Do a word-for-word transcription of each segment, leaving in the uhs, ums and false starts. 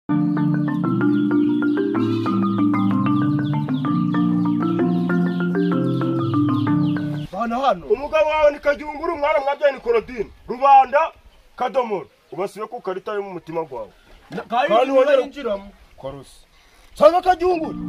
Hano hano umugabo wawe ni Kajunguru umwana mwabyaye ni Korodine Rubanda Kadomoro ubasiye ku karita yo mu mutima gwawe kandi wongera injiramo Korusi sanga Kajunguru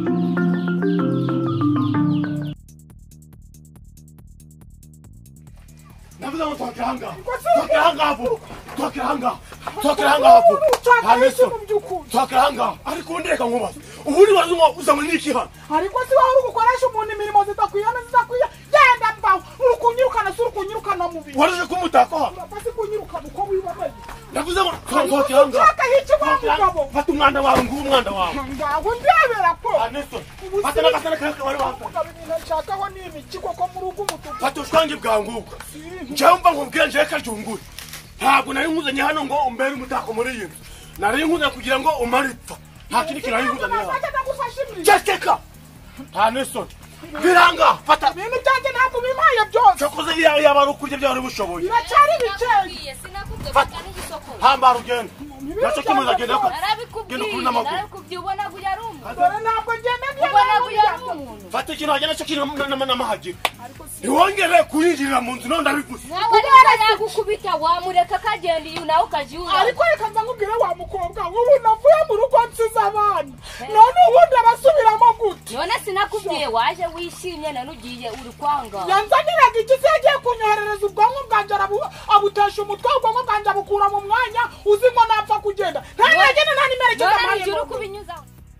navuga ngo twakiranga twakiranga hapo twakiranga twakiranga hapo haneso twakiranga ariko ndeka nkubaza uburi wazunga uzamwe niki hano ariko si waho ugukoresha umuntu imirimo zitakuyana zitakwiye genda mbaho urukunyirukana suru kunyirukana mu bihe waraje kumutaka hano basi kunyirukana uko wibabaye navuze ngo twakiranga twaka hici bamugabo fata umwanda wawe nguwo umwanda wawe ngaho ndebera ko haneso fata nakasana kaka bari bafata nshakaho n'imiki koko mu rugo umutuku fata ushwange bwanguka njamba nkubwira nje Kajunguru ntabwo nari nkuzanye hano ngo umbere umutako muri iyi nzu nari nkuzanye kugira ngo umaripfa nta kindi kintu nari nkuzanye hano ceceka haneso biranga fata ibintu byanjye ntabwo bimpaye byose cyakoze yaba ari ukurya byari bushoboye biracyari bikeya fata hamba rugendo naco kimuza genda ko genda kuri namaguru narakubye ubona guya ari umuntu dore ntabwo ngenda ubona guya ari umuntu fata ikintu hagenda cyo kiri n'amahagiro ntiwongere kuyinjirira mu nzu none ndabivuze nawe naragukubita wamureka kagenda iyo nawe ukajyura ariko reka nza nkubwire wa mukobwa ubu navuye mu rugo nsize abana none ubundi abasubiramo gute none sinakubwiye waje wishimye none ugiye uri kwanga yanzaniraga igisi yagiye kunyoherereza ubwonko bwanjye abutesha umutwe ubwonko bwanjye abukura mu mwanya uzi ngo napfa kugenda nta nagenda nta nimerekeza none nijuru kubinyuza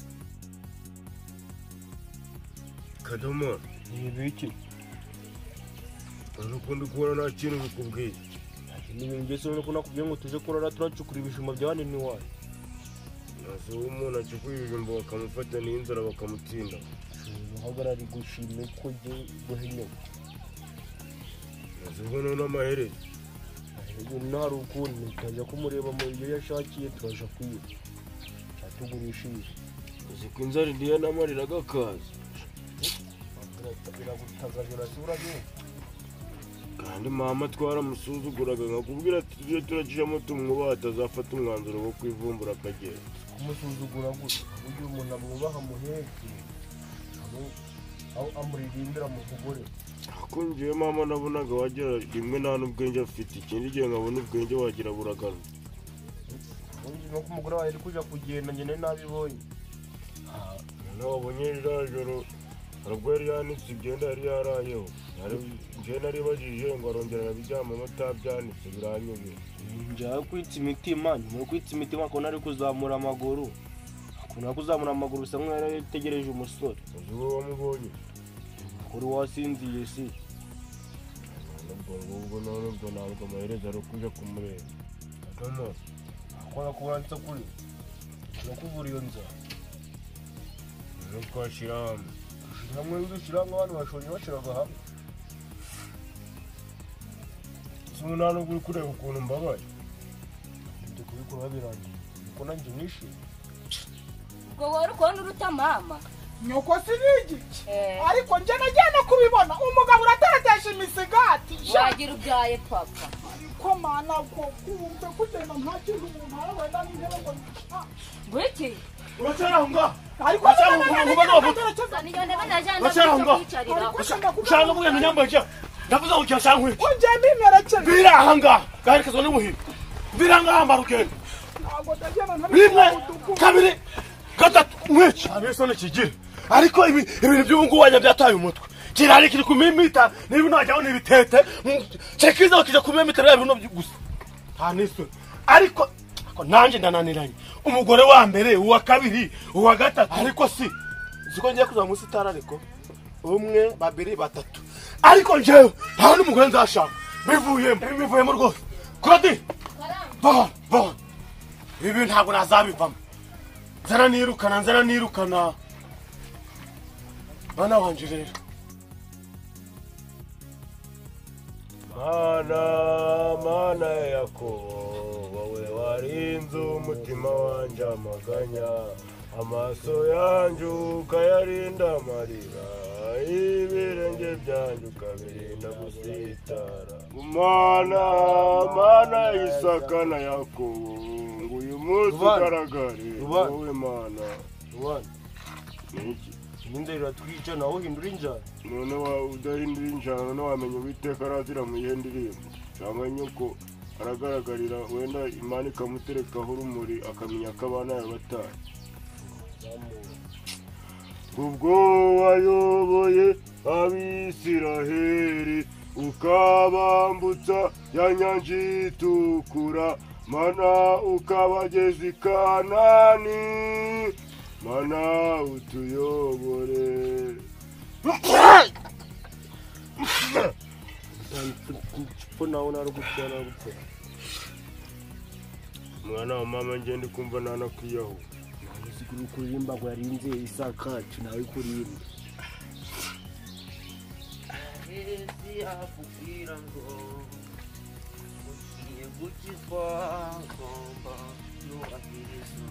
Kadomoro ni biki urukundo kubona nta kintu bikubwiye ni ibintu byose ubona ko nakubwiye ngo tuje kurara turacukura ibijumba bya hano n'iwacu nazo umuntu acukura ibijumba bakamufata n'inzara bakamutsinda uhagarara gushime ko jye guhenyoka nazo ubona n'amaherezo ahubwo nari ukuntu ntajya kumureba mu iyo yashakiye turaja kwiba cyatugurishije uzi ko inzara ndiye namariraga akazi biragutagajura sura ye kandi mama twaramusuzuguraga nkakubwira ati tujye turacishamo tumwubaha atazafata umwanzuro wo kwivumbura akagera kumusuzugura gute uburyo umuntu amwubaha muheke aho amuririmbira mu kugore ako njyewe mama nabonaga wagira rimwe nta n'ubwenge afite ikindi gihe nkabona ubwenge wagira buragana ubundi nuko umugore wawe ari kuja kugenda njye nari nabibonye noneho wabonye ririya joro harubwo yari yanitse ibyenda yari yarayeho njye naribajije ngo arongera arabiryamamo atabyanitse biranyobera njyawe kwitsa imitima nyuma yo kwitsa imitima ko nari kuzamura amaguru akunda kuzamura amaguru usa nk'aho yari yategereje umusore uzi wowe wamubonye kuri wasinziye si nubwo ngubwo none ubwo ntabwo amaherezo ari ukuja kumureba Kadomoro akora kubanza kuri nakuvura iyo nzara twashira hamwe hamwe udushyira hamwe abantu bashonje bashiraga hamwe suna no guri kureba ukuntu mbabaye ndi kubikora birangiye uko nanjye nishimye ubwo wari ukubona uruta mama nyoko sinigi ariko njye nagiye no kubibona umugabo urateretesha imisigati wagira ubyaye papa ariko mana ko kumve kugenda nta kintu umuntu arabona n'intebe ngo ngwiki uracyaranga ariko ushaka kuvuga ngo nyambaye cyo ndavuze ngo cyashaka nkwe unje mbimerekeje birahanga gaherekezwa n'ubuhiri biranga hamba rugendo ntabwo ndagenda ntari rimwe kabiri gatatu mwica abeso n'ikigire ariko ibi ibintu by'ubungu wajya byataye umutwe kirari kiri ku mimita n'ibintu wajyaho n'ibitete cekiza bakija ku mimita rero ibintu gusa nta niso ariko nanjye ndananiranye umugore wa mbere uwa kabiri uwa gatatu ariko si ziko ngiye kuza munsi tara ariko umwe babiri batatu ariko njewe nta n'umugore nzashaka bivuyemo bivuyemo rwose Kodi bon bon ibi ntabwo nazabivamo nzana nirukana nzana nirukana bana wanje rero mana mana Yakobo wowe warinze umutima wanje amaganya amaso yanje ukayarinda amarira ibirenge byanje ukabirinda gusitara mana mana Isaka na Yakobo uyu umunsi ugaragare wowe mana Rubanda niki ninde ratwica nawo hindura injana none wa udahindura injana none wamenye Uwiteka arazira mu yihe ndirimbo cyangwa nyoko aragaragarira wenda Imana ikamuterekaho urumuri akamenya ko abana yabataye ubwo wayoboye Abisiraheli ukabambutsa ya nyanja itukura mana ukabageza i Kanani mana utuyobore Mpo nawo narugutya narugutya mwana wa mama ngende kumva nana kwiyaho Sikuru kurimba ngo yarinze isakacu nawe kurimba Esi akubwira ngo ugiye gukizwa ngomba nubahiriza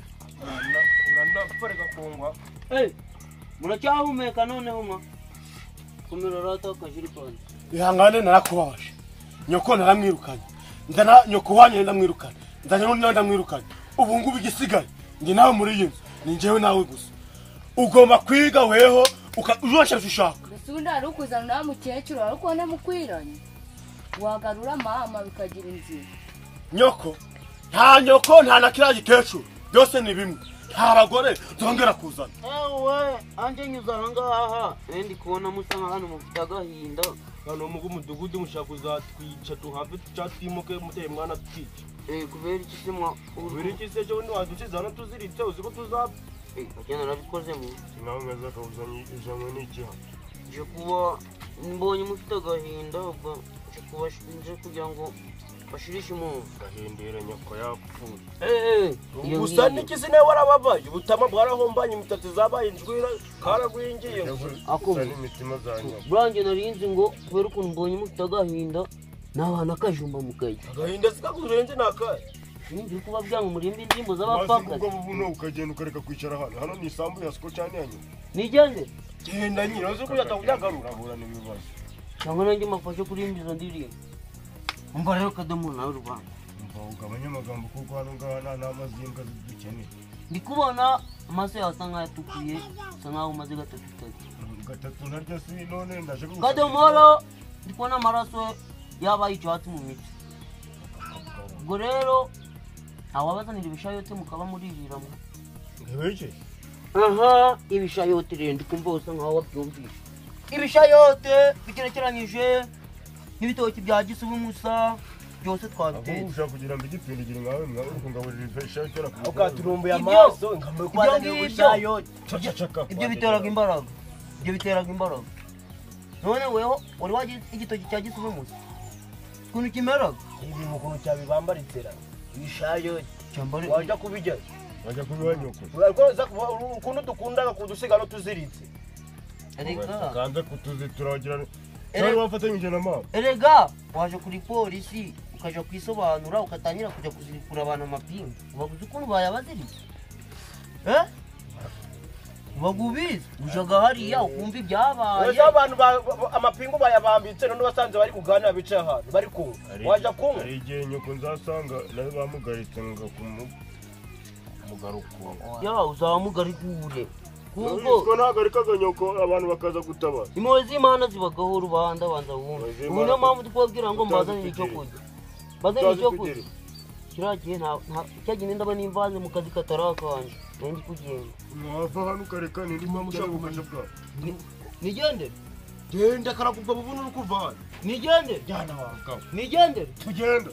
uranafareka kongwa Hey, muracyahumeka noneho ma kumirorata ukajiripana ihangane narakubabaje nyoko naramwirukanye ndana nyoko wanye ndamwirukanye ndanya n'undi ndamwirukanye ubu ngubu igisigaye nge nawe muri iyi nzu ni njyewe nawe gusa ugomba kwiga weho ukajosha ushaka Mbese ari ukuzana na mukecuru ariko namukwiranye wagarura mama bikagira inzira nyoko nta nyoko nta na kiriya gikecuru byose ni bimwe nta bagore zongera kuzana ewe anje nyuza ahangaha ndi kubona musa nk'ahantu mufite agahinda hano mu mudugudu mushaka kuzatwica tuhave tucatimuke muteye mwana twica eh kubera iki se mwa kubera iki se cyo wadusize hano tuziritse uziko tuzapfa eh agenda nabikoze mu nawe meza akawuzanye ijambo n'ikiha je kuba mbonye mufite agahinda ubwo je kuba nje kugira ngo bashirishe mu gahindira nyoko yapfuye eh eh gusa n'ikisi nawe warababaye ubutama bwarahombanye imitatu zabaye injwira karagwingiye akumva n'imitima zanyu Brange narinzi ngo kubera ukuntu mbonye mufite agahinda n'abana kajumba mukaye agahinda sikakurenze nakaye nindi kuba byanga murimba indirimbo ubwo z'abapfakazi buno ukagenda ukareka kwicara hano hano ni isambu ya siko cyane yanyu nigende genda nyine uzi ko yatakuyagarura urahura n'ibibazo cyangwa nanjye mafashe kurimba izo ndirimbo umva rero kadomo nawe rubanda umva ugabanya amagambo kuko hano ngaha nta n'amazi y'imbwa dukeneye ndi kubona amaso yawe asa nk'ayo atukuye asa nk'aho umaze gatatu tatu gatatu naryo si none ndaje kadomoro ndi kubona amaraso yabaye icyatsi mu mitsi ubwo rero ntawabazanira ibishayote mukaba muririramo ntibeke aha ibishayote rero ndi kumva usa nk'aho wabyumvise ibishayote bigerekeranyije n'ibitoki bya gisubu musa byose twabitetse ushaka kugira ngo igipindigire nkawe mwawe kungaburira ifasha cyera ukaturumbuye amaso ngamwe kwazana ubushayote ibyo biteraga imbaraga ibyo biteraga imbaraga none weho uri wagize igitoki cya gisubu musa ukuntu kimeraga ibi mu kuntu cyabibambaritsera ibishayote cyambare wajya kubijya wajya kubibanyuka ukuntu dukundaga kudusiga no tuziritse erega kanze kutuzitura wagira cyari wafatanyije na mama erega waje kuri polisi ukaja kwisobanura ukatangira kujya kuzirikura abantu amapingu ubaguze ukuntu bayabaziritse eh bagubize ujaga hariya ukumva ibyabaye wese abantu amapingu bayabambitse none basanze bari kuganira bicaye ahantu bari kumva wajya kumva hari igihe nyoko nzasanga nawe bamugaritse ngo kumugaruko ya uzamugarikure kuko kuko ntabwo ari kaganyoko abantu bakaza gutabara impuhwe z'Imana zibagaho rubanda banza wumva ubu niyo mpamvu tukubwira ngo mbazanire icyo kurya mbazanire icyo kurya kiriya gihe cya gihe ndaba n'imvanze mu kazi katarakanje nanjye kugenda mwava hano ukareka n'indi mpamvu ushaka ubufasha bwawe nigendere genda karakubwa bubuno uri kuva hano nigendere jyana wakawe nigendere tugenda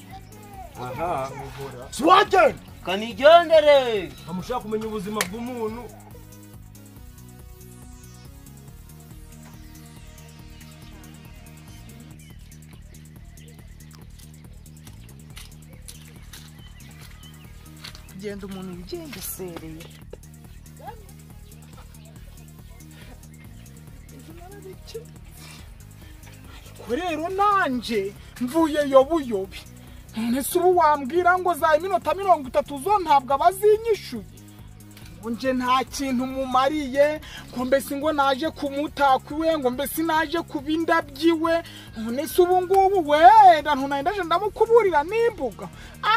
aha siwagenda kanigendere amushaka kumenya ubuzima bw'umuntu genda umuntu yigengesereye ko rero nanje mvuyeyo buyobi none se ubu wambwira ngo za iminota mirongo itatu zo ntabwo abazinyishuye nje nta kintu mumariye ngo mbese ngo naje kumutakwiwe ngo mbese naje kubindabyiwe none se ubu ngubu wenda ntunari ndaje ndamukuburira n'imbuga ah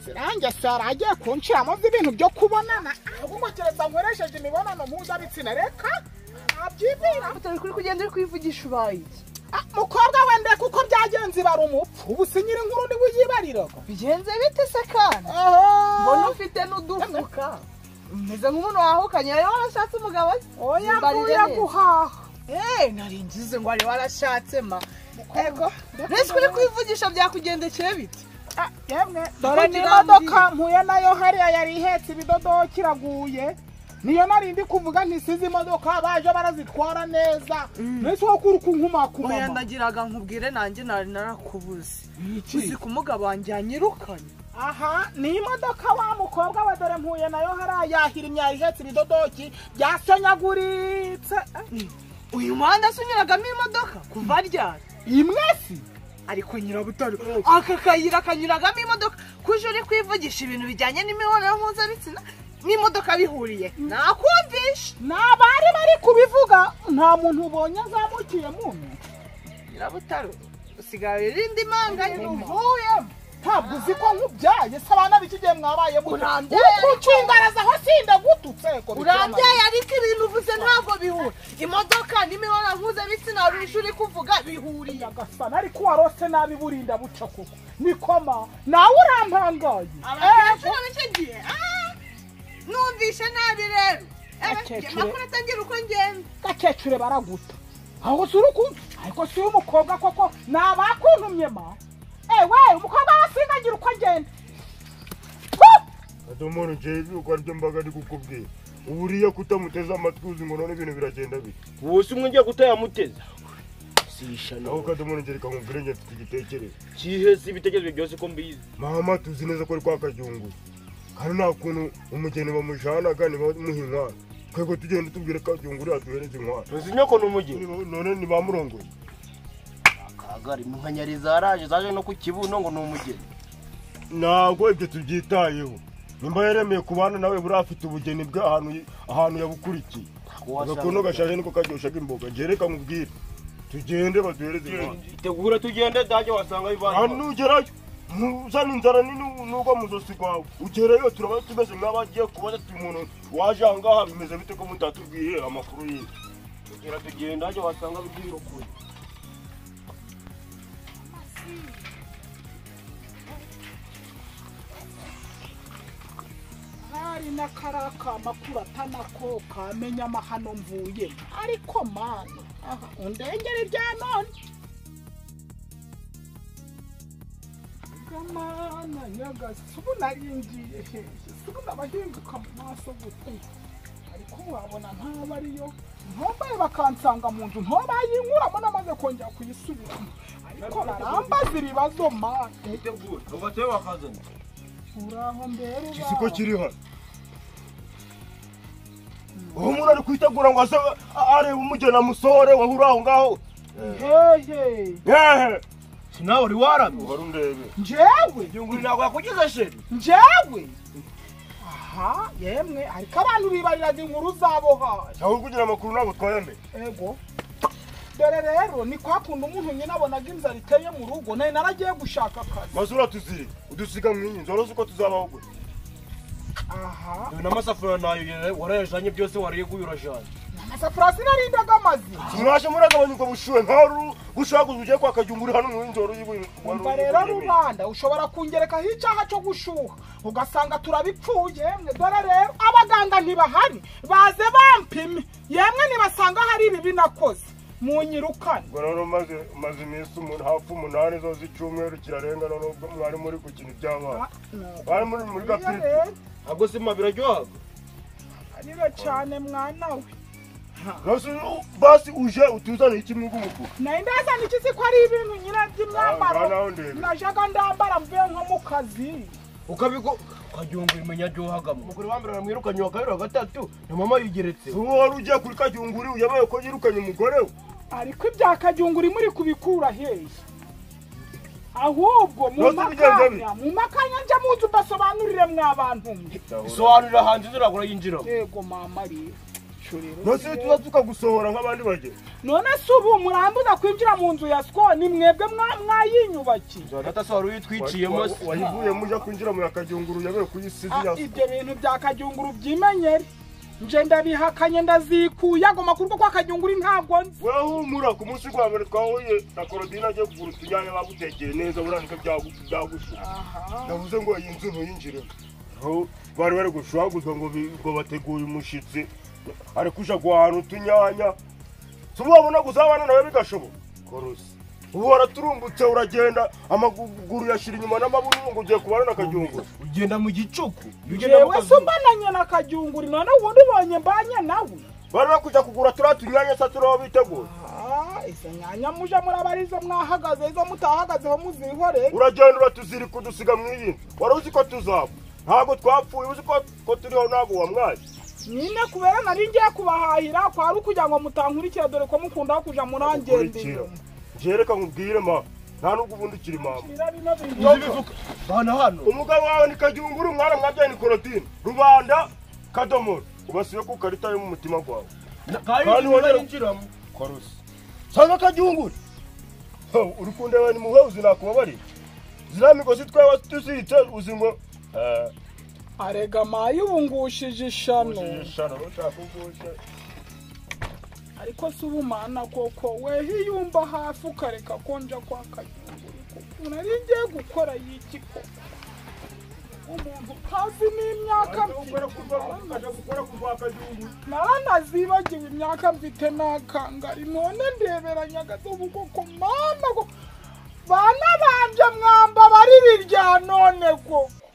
zirange sara agiye kunshiramo z'ibintu byo kubonana ahubwo kereza nkoresheje imibonano mpuzabitsina reka nabyibwira utari kuri kugenda uri kwivugisha ubaye mukobwa wende kuko byagenze bari umupfu ubu sinyira inkuru ndi wiyibariraga bigenze bite se kandi mbona ufite n'udufuka umeze nk'umuntu wahukanye rero warashatse umugabo se oya mvuye guhaha eh nari ngize ngo ari warashatse ma ego nese kuri kwivugisha byakugendekeye bite yemwe dore n'imodoka mpuye nayo hariya yari ihetse ibidodo kiraguye niyo nari ndi kuvuga ntisize imodoka baje barazitwara neza nese wo kuri kunkuma kuma oya ndagiraga nkubwire nanjye nari narakubuze uzi kumugabo wanjye yanyirukanye aha ni imodoka wa mukobwa wa dore mpuye nayo hariya yahirimye yari ihetse ibidodoki byasonyaguritse uyu muhanda sunyuragamo imodoka kuva ryari imwesi ariko nyirabutare aka kayira kanyuragamo imodoka kuje uri kwivugisha ibintu bijyanye n'imibonano mpuzabitsina n'imodoka bihuriye nakumvisha nabari bari kubivuga nta muntu ubonye azamukiye muntu nyirabutare usigaye irindi manga uvuyemo ntabwo uzi ko nkubyaye se abana b'ikigihe mwabaye ukuncungaraza aho sinde gututse urambyaye ariko ibintu uvuze ntabwo bihura imodoka n'imibonano mpuzabitsina wishe uri kuvuga bihuriye agasana ariko warose nabi burinda buca koko nikoma nawe urampangaye abakecuru nicyo gihe numvishe nabi rero makuru atangira uko ngenda gakecure baraguta aho si urukundo ariko si umukobwa koko ni abakuntumye ma ewe umukobwa wasingagira uko agenda adomoro jebi uko aribyo mbaga ndi kukubwira uburiye kutamuteza amatwi uzi ngo none ibintu biragenda bite wose umwe ngiye kutayamuteza sishana aho kadomoro ngereka nkubwire nge mfite igitekerezo kihe si ibitekerezo byose ko mbizi mama tuzi neza ko ari kwa kajyungu kandi nta kuntu umugeni bamujanaga nibamuha inkwano twebwe tugenda tubwire kajyungu uriya duhereze inkwano tuzi nyoko ni umugeni none ntibamurongoye akagari munkanyariza yaraje zaje no ku kibuno ngo ni umugeni ntabwo ibyo tubyitayeho nimba yaremeye kubana nawe buriya afite ubugeni bwe ahantu ahantu yabukurikiye agakono gashaje niko karyoshaga imboga ngereka mubwire tugende baduhereze inkwano itegura tugende dajye wasanga bivana nugerayo muzana inzara nini nugwa mu zosi rwawe ugereyo turaba tumeze nk'abagiye kubaza ati umuntu waje aha ngaha bimeze bite ko mutatubwiye amakuru yiwe tugera tugenda dajye wasanga biviro kure hari n'akaraka amakuru atanako kamenya amahano mvuye ariko mana undengera ibya none gamana nyagasi ubu naringiye hehe ubu nabahinguka mu maso gute ariko wabona ntaba ariyo ntombaye bakansanga mu nzu ntobayinkuramo namaze kongera kuyisubiramo ariko barambaza ibibazo mana itegura ubatewe wakazana uraho mbere iki siko kiri hano uwo muntu ari kwitegura ngo ase arebe umugeni amusohore wahuri aho ngaho hehe hehe sinawe uri waramye wari undebe njyewe ibyunguri ntabwo yakugize sheri njyewe aha yemwe ariko abantu bibariraga inkuru zabo haye aho kugira amakuru ntabwo twayamenye ego dore rero ni kwa kundi umuntu nyine abonaga inzara iteye mu rugo nari naragiye gushaka akazi masura tuziri udusiga mu iyi nzu wari uzi ko tuzabaho gute aha n'amasafuriya nayo warayajanye byose wariye guyurajanye amasafuriya sinarindaga amazi mwaje muragabanya ubwo bushuhe nkaho gushaka ugiye kwa kajyunguri hano mu nzu wari umva rero rubanda ushobora kungerekaho icyaha cyo gushuha ugasanga turabipfuye yemwe dore rero abaganga ntibahari baze bampime yemwe nibasanga hari ibibi nakoze munyirukane ngo rero maze maze iminsi hafi umunani zose icyumweru kirarenga none mwari muri gukina iby'abana bari muri muri gapiriti ntabwo sima biraryohaga arira cyane mwana we basi uje utuzaniye iki mwugubuku nari ndazana iki si ko ari ibintu nyine by'imyambaro najaga ndambara mvuye nko mu kazi ukabigo kajyunguri menya aryohagamo umugore wa mbere aramwirukanye wa kabiri wa gatatu na mama yigeretse uwo wari ugiye kuri kajyunguri uyabaye ko yirukanye umugore we ariko ibya kajyunguri muri kubikura hehe ahubwo mu makanya mu makanya njya mu nzu mbasobanurire mwabantu isobanurira hanze ziragura yinjira yego mama rero nyicuriro nose tuza tukagusohora nk'abandi baje none se ubu murambuza kwinjira mu nzu ya sko ni mwebwe mwayinyubakiye data so wari witwiciyemo se wayivuye muja kwinjira mu yakajunguru yabe kuyisizi yaso ibyo bintu bya kajunguru byimenyere nje ndabihakanye ndazikuye agoma kuruko kwa kajunguru ntabwo nzi wewe humura ku munsi gwa mbere twahuye na Korodina aje kugura utunyanya bagutekeye neza buranika byagusha ndavuze ngo iyi nzu ntuyinjire aho bari bari gushwaguzwa ngo ngo bateguye umushitsi ari kuja guhana utunyanya subabona guzabana nawe bigashoboka korosi ubu waraturumbutse uragenda amaguru yashira inyuma n'amaburu ngo ugiye kubana na kajunguru ugenda mu gicuku yewe sumbananye na kajunguru none ubundi bonye mbanye nawe bari bakuja kugura turatunyanya sa turaho bitegura ah izo nyanya muje murabarizo mwahagaze izo mutahagazeho muzihore uragenda uratuziri kudusiga mwiyindi waruzi ko tuzaba ntago twapfuye uzi ko ko turiho nago wamwaje nyine kubera nari ngiye kubahahira kwari kugira ngo mutankurikira dore ko mukunda kuja murangendera jereka nkubwire ma nta nubwo ubundi kiri mama bana hano umugabo wawe ni kajunguru mwana mwabyaye ni Korodina rubanda kadomoro ubasiye ku karita yo mu mutima gwawe kandi wongera injiramo korosi sanga kajunguru uri kundeba ni muhe uzi nakubabari ziramigozi twawe tusitse uzi ngo arega mayi ubungushije ishano ariko si ubumana koko wehe yumva hafi ukareka konja kwa kajunguru koko nari ngiye gukora yiki koko umuntu kazi n'imyaka naranazibagiwe imyaka mfite nakangari none ndeberanya agazubu koko mama ko bana banje mwamba bari birya none koko